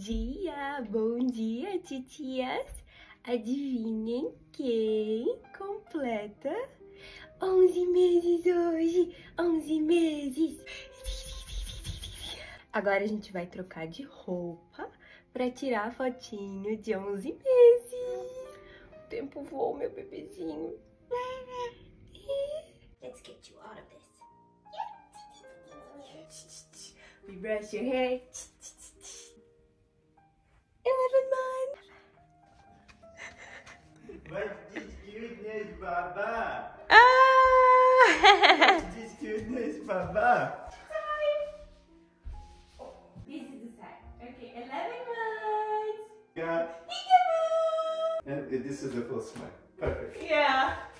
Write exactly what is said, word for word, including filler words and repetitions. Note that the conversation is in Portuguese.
dia, bom dia, titias. Adivinhem quem completa onze meses hoje? onze meses. Agora a gente vai trocar de roupa pra tirar a fotinho de onze meses. O tempo voa, meu bebezinho. Let's get you out of this. We brush your hair. eleven months. What's this cuteness, Baba? Ah! What's this cuteness, Baba? Oh, this is the side. Okay, eleven months. Yeah. And this is the full smile. Perfect. Yeah.